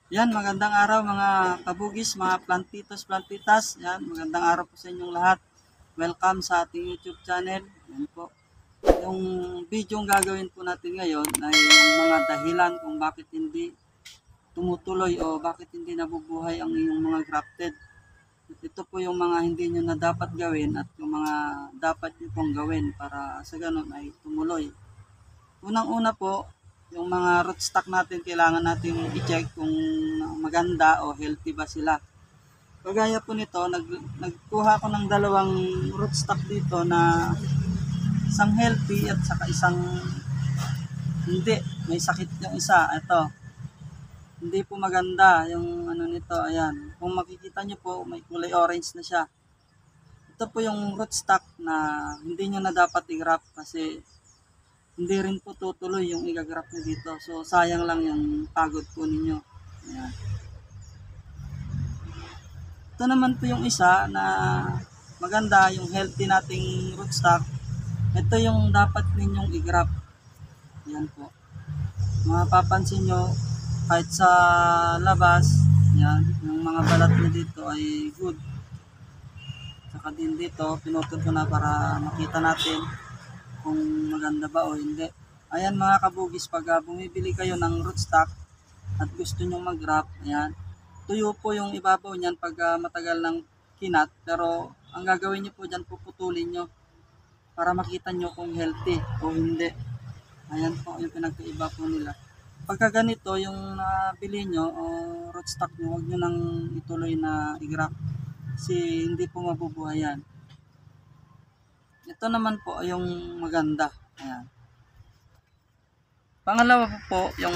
Yan, magandang araw mga kabugis, mga plantitos, plantitas. Yan, magandang araw po sa inyong lahat. Welcome sa ating YouTube channel. Yan po. Yung video yung gagawin po natin ngayon ay yung mga dahilan kung bakit hindi tumutuloy o bakit hindi nabubuhay ang iyong mga grafted. Ito po yung mga hindi nyo na dapat gawin at yung mga dapat nyo pong gawin para sa ganun ay tumuloy. Unang-una po, yung mga rootstock natin, kailangan natin i-check kung maganda o healthy ba sila. Kagaya po nito, nagkuha ako ng dalawang rootstock dito na isang healthy at saka isang hindi. May sakit yung isa. Ito, hindi po maganda yung ano nito. Ayan. Kung makikita nyo po, may kulay orange na siya. Ito po yung rootstock na hindi nyo na dapat i-graft kasi hindi rin po tutuloy yung igagrap nyo dito. So, sayang lang yung pagod po ninyo. Ayan. Ito naman po yung isa na maganda, yung healthy nating rootstock. Ito yung dapat ninyong i-grap. Ayan po. Mapapansin nyo, kahit sa labas, yan, yung mga balat nyo dito ay good. Saka din dito, pinutol ko na para makita natin kung maganda ba o hindi. Ayan mga kabugis, pag bumibili kayo ng rootstock at gusto nyo mag-wrap, ayan, tuyo po yung ibabaw niyan pag matagal ng kinat, pero ang gagawin nyo po dyan, puputulin nyo para makita nyo kung healthy o hindi. Ayan po yung pinagkaiba po nila. Pagka ganito yung nabili nyo o rootstock nyo, huwag nyo nang ituloy na i-wrap kasi hindi po mabubuhay yan. Ito naman po yung maganda. Ayan. Pangalawa po, yung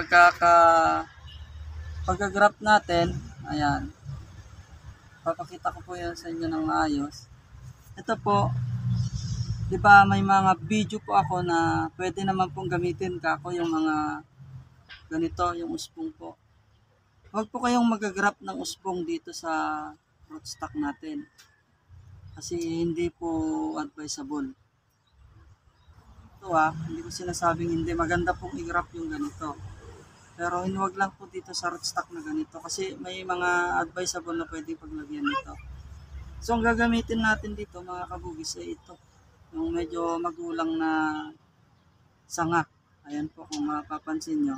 pagka-graph natin. Ayan. Papakita ko po yan sa inyo ng maayos. Ito po, di ba may mga video po ako na pwede naman pong gamitin kako yung mga ganito, yung usbong po. Huwag po kayong mag-graph ng usbong dito sa rootstock natin. Kasi hindi po advisable. Ito hindi ko sinasabing hindi maganda pong i-graph yung ganito. Pero hinuwag lang po dito sa rootstock na ganito kasi may mga advisable na pwede paglagyan nito. So ang gagamitin natin dito mga kabugis ay ito. Yung medyo magulang na sanga. Ayan po kung mapapansin nyo.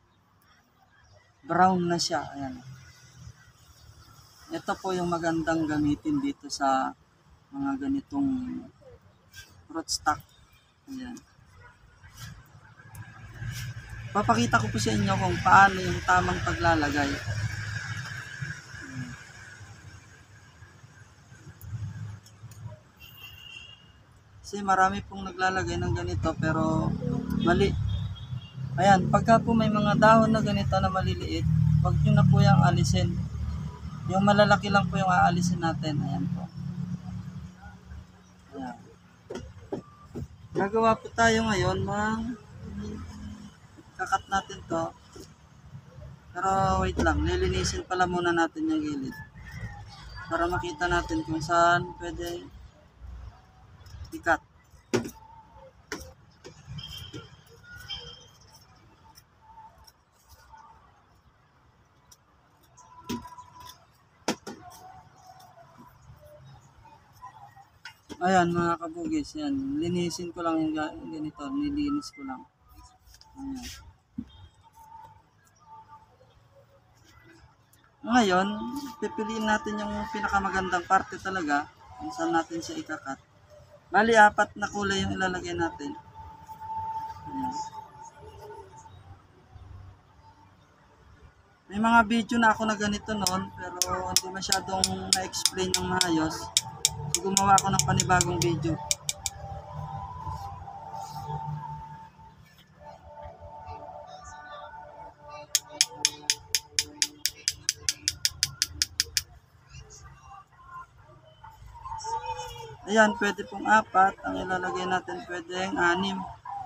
Brown na siya. Ayan. Ito po yung magandang gamitin dito sa mga ganitong rootstock. Ayan. Papakita ko po sa inyo kung paano yung tamang paglalagay. Kasi marami pong naglalagay ng ganito pero mali. Ayan, pagka po may mga dahon na ganito na maliliit, wag nyo na po yung alisin. Yung malalaki lang po yung aalisin natin. Ayan po. Ayan. Gagawa po tayo ngayon ng kakat natin to. Pero wait lang, lilinisin pala muna natin yung gilid. Para makita natin kung saan pwede i-cut. Ayan mga kabugis, yan. Linisin ko lang yung ganito, nilinis ko lang. Ayan. Ngayon, pipiliin natin yung pinakamagandang parte talaga kung saan natin siya ikakat. Bali, 4 na kulay yung ilalagay natin. Ayan. May mga video na ako na ganito noon, pero hindi masyadong na-explain ng maayos. So, gumawa ako ng panibagong video. Ayan, pwede pong 4. Ang ilalagay natin pwedeng 6.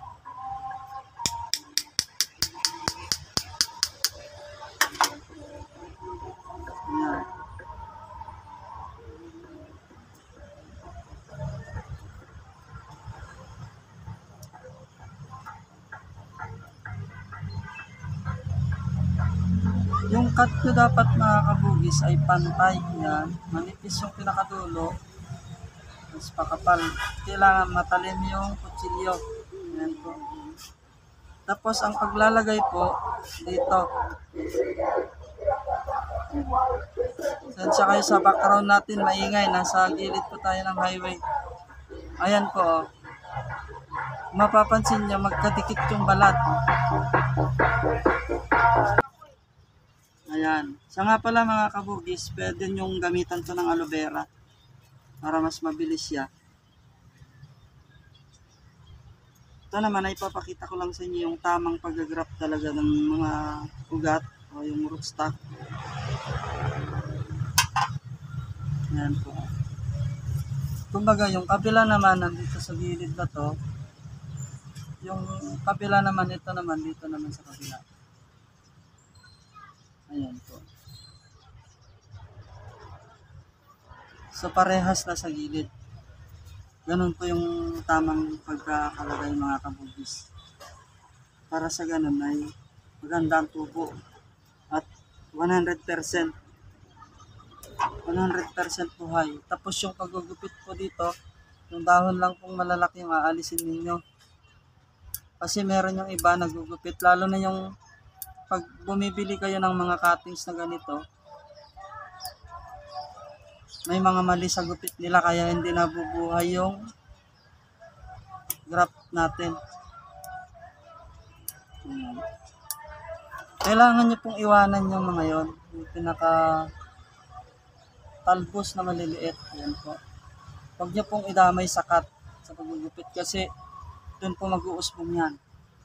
Ayan. Yung cut nyo dapat mga kabugis ay pantay. Yan. Manipis yung pinakadulo. Tapos pakapal. Kailangan matalim yung kutsilyo. Yan po. Tapos ang paglalagay po dito. Sensya kayo sa background natin, maingay. Nasa gilid po tayo ng highway. Ayan po. Oh. Mapapansin nyo, magkadikit yung balat. Ayan. Sa nga pala mga kabugis, pwede nyong gamitan to ng aloe vera para mas mabilis siya. Ito naman ay papakita ko lang sa inyo yung tamang pag-graft talaga ng mga ugat o yung rootstock. Ayan po. Kumbaga yung kabila naman nandito sa gilid na to. Yung kabila naman ito naman dito naman sa kabila. Ayan po. So parehas na sa gilid. Ganun po yung tamang pagkakalagay mga kabugis. Para sa ganun ay magandang tubo. At 100% buhay. Tapos yung paggugupit po dito, yung dahon lang pong malalaki yung aalisin ninyo. Kasi meron yung iba nagugupit, lalo na yung pag bumibili kayo ng mga cuttings na ganito, may mga mali sa gupit nila kaya hindi nabubuhay yung graft natin. Kailangan nyo pong iwanan yung mga yon, yung pinaka talbos na maliliit. Yan po. Huwag nyo pong idamay sa cut sa paggugupit kasi doon po mag-uusbong yan.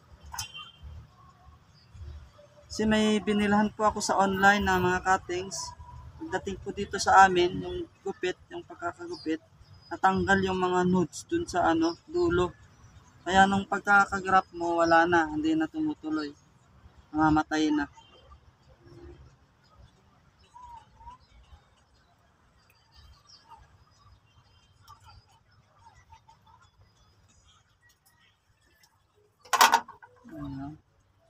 Kasi may binilahan po ako sa online na mga cuttings. Pagdating po dito sa amin, yung gupit, yung pagkakagupit, natanggal yung mga nudes dun sa dulo. Kaya nung pagkakagrap mo, wala na, hindi na tumutuloy. Mamamatay na. Ayan.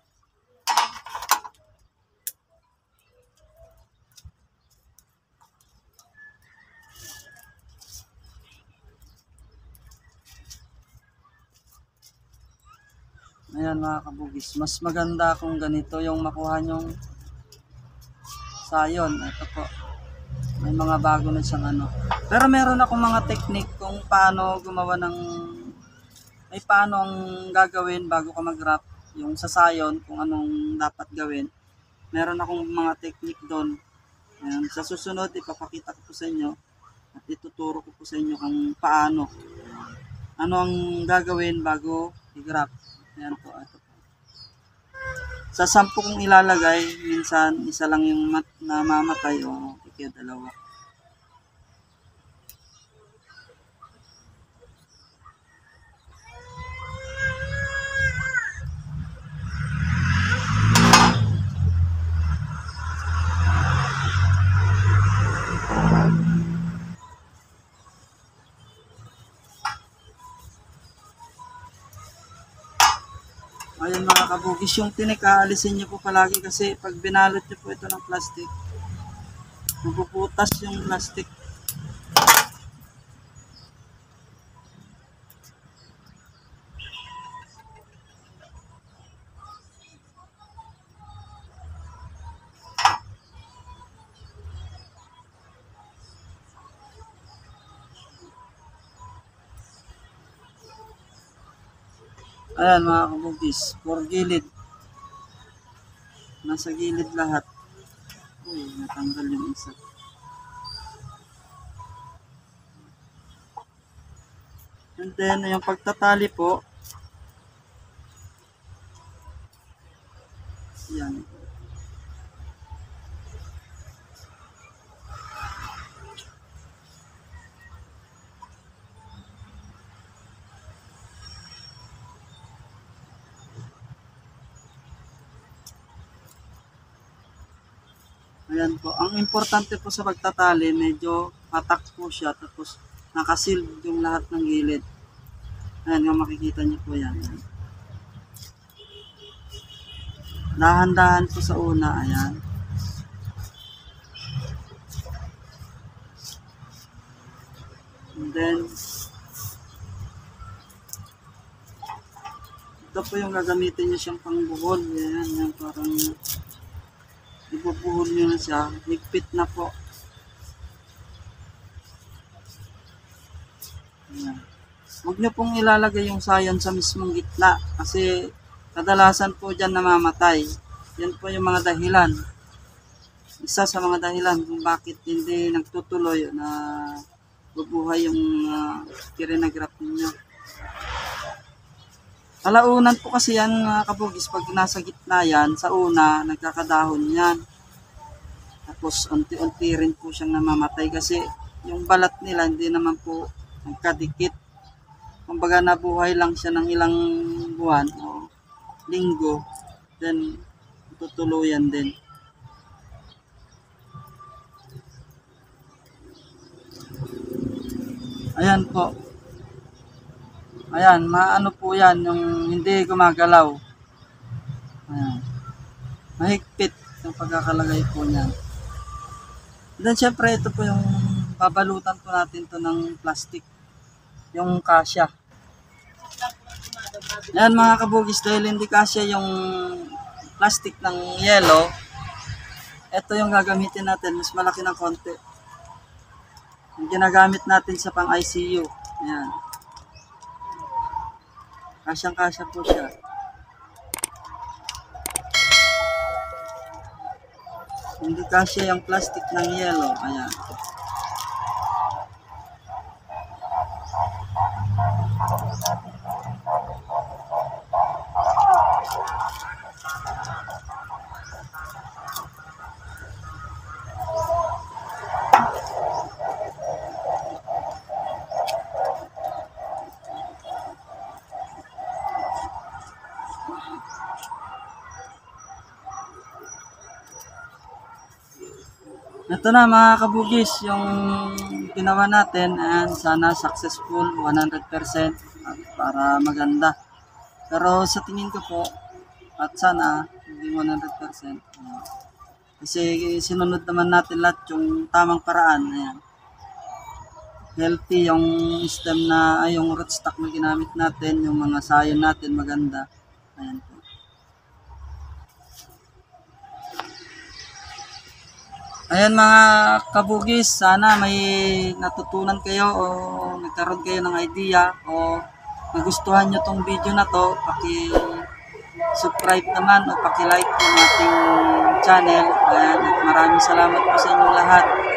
Ayan mga kabugis, mas maganda kung ganito yung makuha nyong sayon. Ito po, may mga bago na siyang Pero meron akong mga technique kung paano gumawa ng, ay paano ang gagawin bago ka mag-wrap yung sa sayon, kung anong dapat gawin. Meron akong mga technique doon. Ayan, sa susunod ipapakita ko po sa inyo at ituturo ko po sa inyo kung paano. Ano ang gagawin bago i-wrap. Ayan po, ito po. Sa 10 kong ilalagay, minsan isa lang yung namamatay o kaya dalawa. Ayun mga kabugis, yung tinik aalisin nyo po palagi kasi pag binalot nyo po ito ng plastic, napuputas yung plastic. Ayan mga kabugis, for gilid. Nasa gilid lahat. Uy, natanggal yung isa. And then, yung pagtatali po, yan. Ayan po. Ang importante po sa pagtatali, medyo patak po siya. Tapos nakasil yung lahat ng gilid. Ayan, yung makikita niyo po yan. Dahan-dahan po sa una. Ayan. Then, ito po yung gagamitin nyo siyang pangbuhol. Yan, yan, parang ibubuhol nyo na siya. Higpit na po. Yan. Huwag nyo pong ilalagay yung sayon sa mismong gitna kasi kadalasan po dyan namamatay. Yan po yung mga dahilan. Isa sa mga dahilan kung bakit hindi nagtutuloy na bubuhay yung kirinagrap ninyo. Kalaunan po kasi yan mga kabugis, pag nasa gitna yan, sa una, nagkakadahon yan. Tapos unti-unti rin po siyang namamatay kasi yung balat nila hindi naman po nagkadikit. Kumbaga nabuhay lang siya ng ilang buwan o linggo, then tutuluyan din. Ayan po. Ayan, maano po yan, yung hindi gumagalaw. Ayan. Mahigpit yung pagkakalagay po niyan. Then syempre ito po yung babalutan po natin to ng plastic. Yung kasya. Ayan mga kabugis, dahil hindi kasya yung plastic ng yellow, ito yung gagamitin natin, mas malaki ng konti. Yung ginagamit natin sa pang ICU. Ayan. Kasyang-kasya po siya. Hindi kasya yung plastic ng yellow. Ayan. Ito na mga kabugis, yung ginawa natin, and sana successful 100% at para maganda. Pero sa tingin ko po, at sana hindi 100%, kasi sinunod naman natin lahat yung tamang paraan. Ayan. Healthy yung stem na, ay yung rootstock na ginamit natin, yung mga sayon natin maganda. Ayan po. Ayan mga kabugis, sana may natutunan kayo o nagkaroon kayo ng idea o nagustuhan nyo tong video na to, paki-subscribe naman o paki-like ng ating channel. Ayan, at maraming salamat po sa inyong lahat.